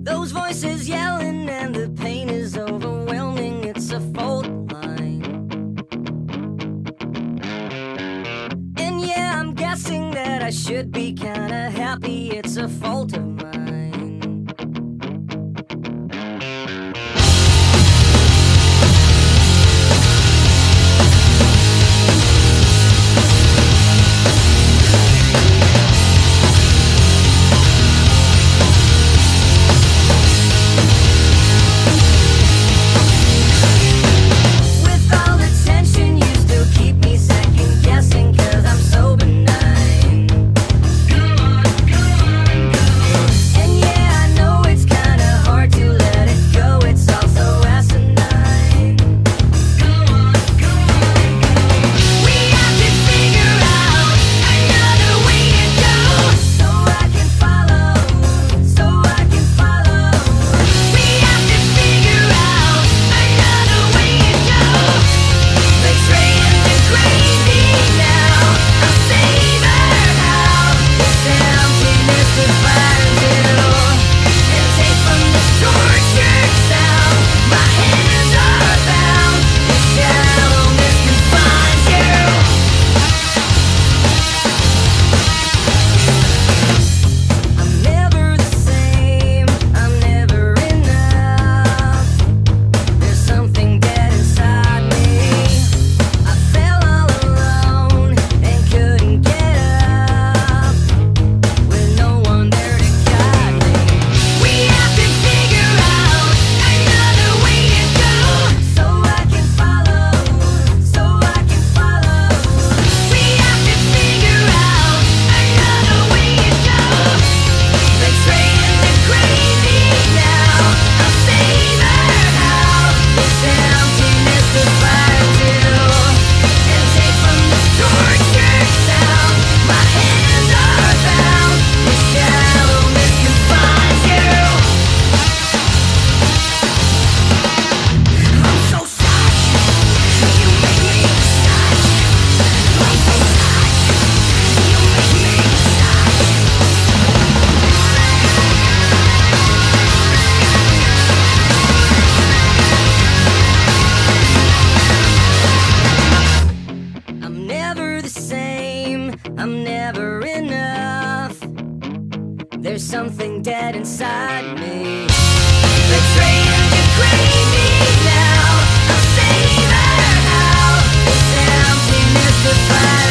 Those voices yelling and the pain is overwhelming. It's a fault line. And yeah, I'm guessing that I should be kinda happy. It's a fault of mine. I'm never enough. There's something dead inside me. Betray and degrade me now. I'll save her now. This emptiness defines